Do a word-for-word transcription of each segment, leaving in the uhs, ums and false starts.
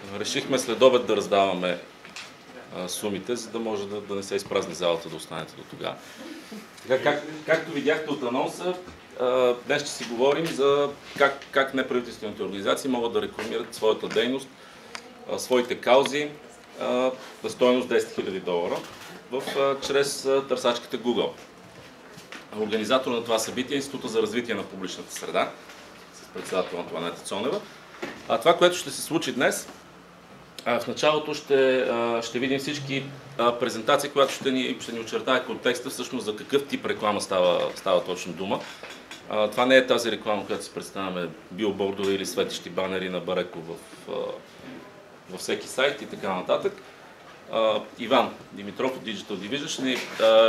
решихме след обед да раздаваме а, сумите, за да може да, да не се изпразни залата, да останете до тогава. Така, как, както видяхте от анонса, а, днес ще си говорим за как, как неправителствените организации могат да рекламират своята дейност, а, своите каузи а, на стойност десет хиляди долара в, а, чрез а, търсачката Google. Организатор на това събитие е Института за развитие на публичната среда, с председател Антоанета Цонева. А това, което ще се случи днес, в началото ще, ще видим всички презентации, която ще ни, ще ни очертае контекста, всъщност за какъв тип реклама става, става точно дума. Това не е тази реклама, която си представяме, билбордове или светещи банери на Бареко в, във всеки сайт и така нататък. Иван Димитров от Digital Division ще ни,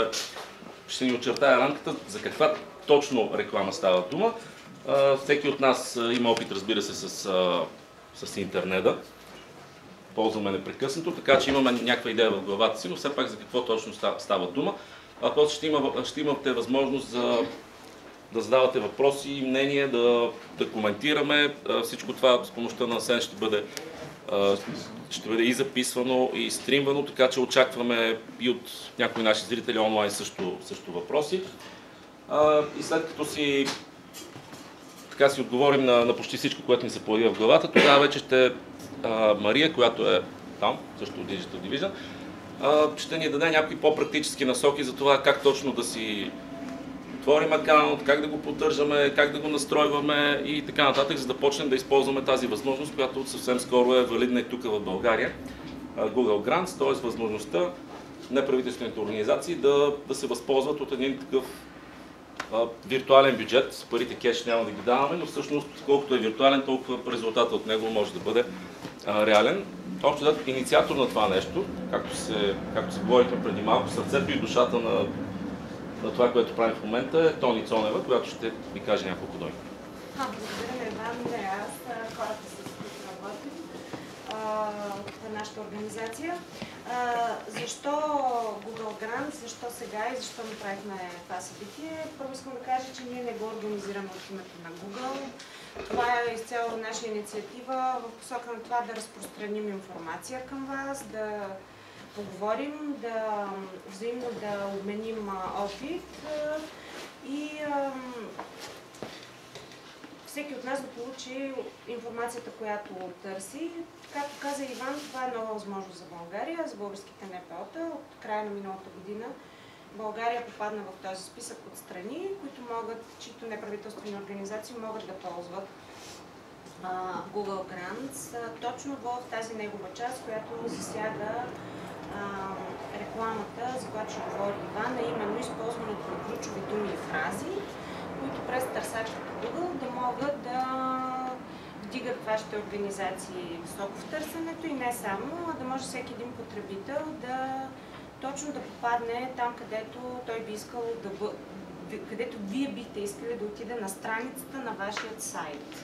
ще ни очертае рамката за каква точно реклама става дума. Всеки от нас има опит, разбира се, с, с интернета. Ползваме непрекъснато, така че имаме някаква идея в главата си, но все пак за какво точно става дума. А после ще, има, ще имате възможност за, да задавате въпроси и мнения, да, да коментираме. Всичко това с помощта на Асен ще бъде, ще бъде и записвано, и стримвано, така че очакваме и от някои наши зрители онлайн също, също въпроси. И след като си така си отговорим на, на почти всичко, което ни се появи в главата, тогава вече ще а, Мария, която е там, също от Digital Division, а, ще ни даде някакви по-практически насоки за това как точно да си отворим акаунт, как да го поддържаме, как да го настройваме и така нататък, за да почнем да използваме тази възможност, която съвсем скоро е валидна и тук в България. Google Grants, т.е. възможността неправителствените организации да, да се възползват от един такъв виртуален бюджет. Парите кеш няма да ги даваме, но всъщност колкото е виртуален, толкова резултатът от него може да бъде а, реален. Общо да, инициатор на това нещо, както се, както се говорихме преди малко, сърцето и душата на, на това, което правим в момента е Тони Цонева, която ще ви каже няколко думи. Благодаря на Иван, не аз, хората с които работим в нашата организация. Uh, защо Google Grants, защо сега и защо направихме това събитие? Първо искам да кажа, че ние не го организираме от името на Google. Това е изцяло наша инициатива в посока на това да разпространим информация към вас, да поговорим, да взаимно да обменим опит и uh, всеки от нас да получи информацията, която търси. Както каза Иван, това е нова възможност за България, за българските ен пе о-та. От края на миналата година България попадна в този списък от страни, които могат, чието неправителствени организации могат да ползват а, Google Grants, а, точно в тази негова част, която засяга а, рекламата, за която ще говори Иван, а именно използването на ключови думи и фрази, които през търсачката Google да могат да вдигат вашите организации високо в търсенето и не само, а да може всеки един потребител да точно да попадне там, където той би искал да бъде, където вие бихте искали да отиде на страницата на вашия сайт.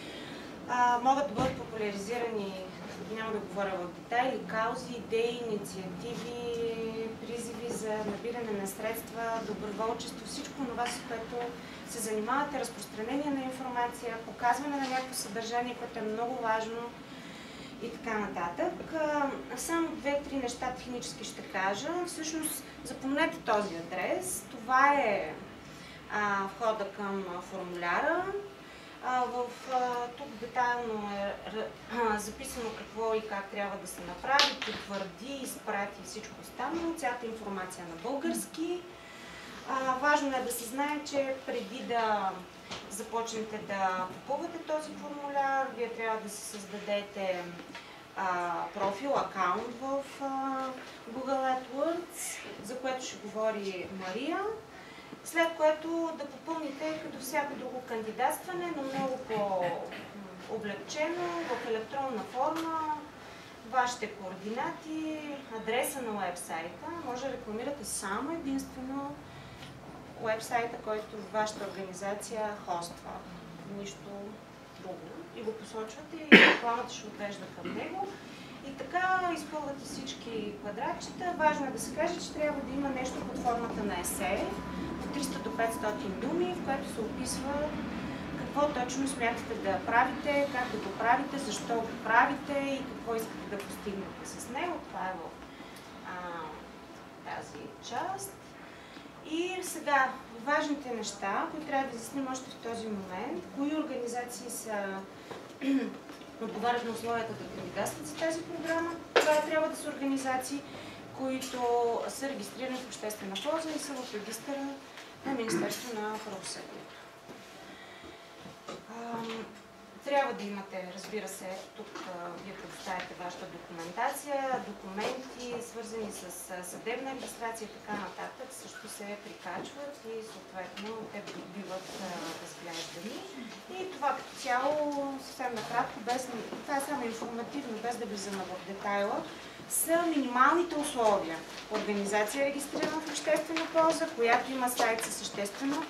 А, могат да бъдат популяризирани, няма да говоря в детайли, каузи, идеи, инициативи, призиви за набиране на средства, доброволчество, всичко това, с което се занимавате, разпространение на информация, показване на някакво съдържание, което е много важно и така нататък. Само две-три неща технически ще кажа. Всъщност, запомнете този адрес. Това е а, входа към формуляра. А, в, а, тук детайлно е а, записано какво и как трябва да се направи, потвърди, изпрати всичко останало, цялата информация на български. А, важно е да се знае, че преди да започнете да попълвате този формуляр, вие трябва да си създадете а, профил, акаунт в а, Google AdWords, за което ще говори Мария. След което да попълните като всяко друго кандидатстване, но много по-облегчено, в електронна форма, вашите координати, адреса на уебсайта. Може да рекламирате само единствено уебсайта, който вашата организация хоства. Нищо друго. И го посочвате и рекламата ще отвежда към него. И така изпълвате всички квадратчета. Важно е да се каже, че трябва да има нещо под формата на есе, от триста до петстотин думи, в което се описва какво какво точно смятате да правите, как да го правите, защо го правите и какво искате да постигнете с него. Това е в а, тази част. И сега, важните неща, които трябва да изясним още в този момент, кои организации са отговарят на условията да кандидатстват за тази програма. Това трябва да са организации, които са регистрирани в обществена полза и са в регистъра на Министерството на правосъдието. Трябва да имате, разбира се, тук вие представите вашата документация, документи, свързани с съдебна регистрация и така нататък, също се прикачват и съответно те биват разглеждани. И това като цяло, съвсем накратко, без, това е само информативно, без да влизаме в детайла, са минималните условия. Организация е регистрирана в обществена полза, която има сайт със съществено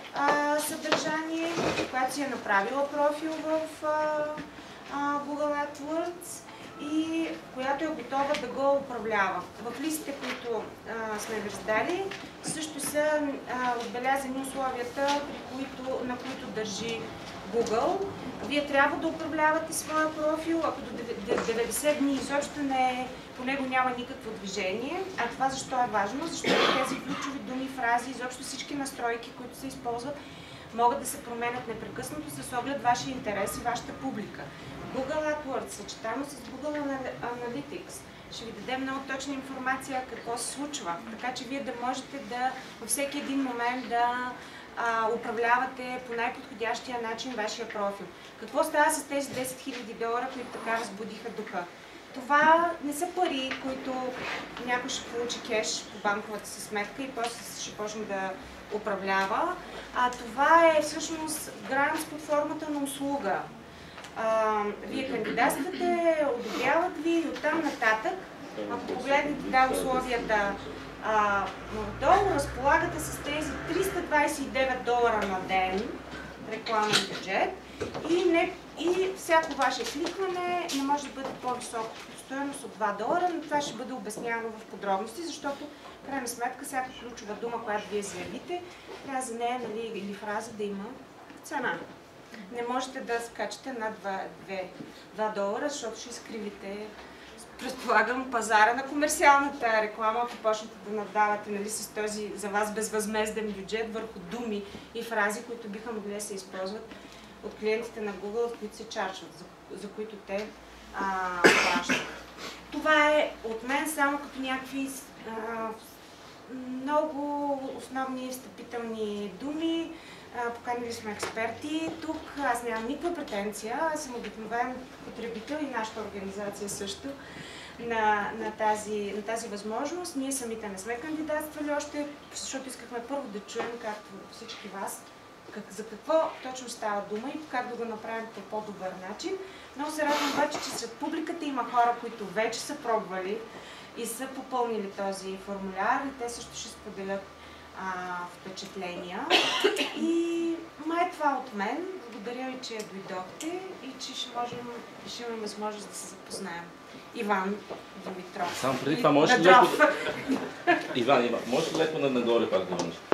съдържание, която си е направила профил в а, а, Google AdWords и която е готова да го управлява. В листите, които а, сме ви раздали, също са а, отбелязани условията, при които, на които държи Google. Вие трябва да управлявате своя профил, ако до деветдесет дни изобщо не, по него няма никакво движение. А това защо е важно? Защото тези ключови думи, фрази, изобщо всички настройки, които се използват, могат да се променят непрекъснато с оглед вашия интерес и вашата публика. Google AdWords, съчетано с Google Analytics, ще ви даде много точна информация какво се случва, така че вие да можете да във всеки един момент да а, управлявате по най-подходящия начин вашия профил. Какво става с тези десет хиляди долара, които така разбудиха духа? Това не са пари, които някой ще получи кеш по банковата си сметка и после ще почне да управлява, а това е всъщност грант под формата на услуга. А, вие кандидатствате, одобряват ви и оттам нататък, ако погледнете да, условията а, надолу, разполагате с тези триста двадесет и девет долара на ден рекламен бюджет и, не, и всяко ваше кликване не може да бъде по-високо стойност от два долара, но това ще бъде обяснявано в подробности, защото в крайна сметка всяка ключова дума, която вие заявите, трябва за нея, нали, или фраза да има цена. Не можете да скачате над два долара, защото ще изкривите, предполагам, пазара на комерциалната реклама, ако почнете да надавате, нали, с този за вас безвъзмезден бюджет върху думи и фрази, които биха могли да се използват от клиентите на Google, от които се чарчват, за, за които те а, плащат. Това е от мен само като някакви а, много основни встъпителни думи. Поканили сме експерти. Тук аз нямам никаква претенция, аз съм обикновен потребител и нашата организация също на, на, тази, на тази възможност. Ние самите не сме кандидатствали още, защото искахме първо да чуем, както всички вас, как, за какво точно става дума и как да го направим по по-добър начин. Много се радвам обаче, че сред публиката има хора, които вече са пробвали и са попълнили този формуляр и те също ще споделят а, впечатления. И май това от мен. Благодаря ви, че дойдохте и че ще можем, ще имаме възможност да се запознаем. Иван Димитров. Само преди това можеш ли леко... Иван, Иван, можеш ли леко нагоре пак да върнеш?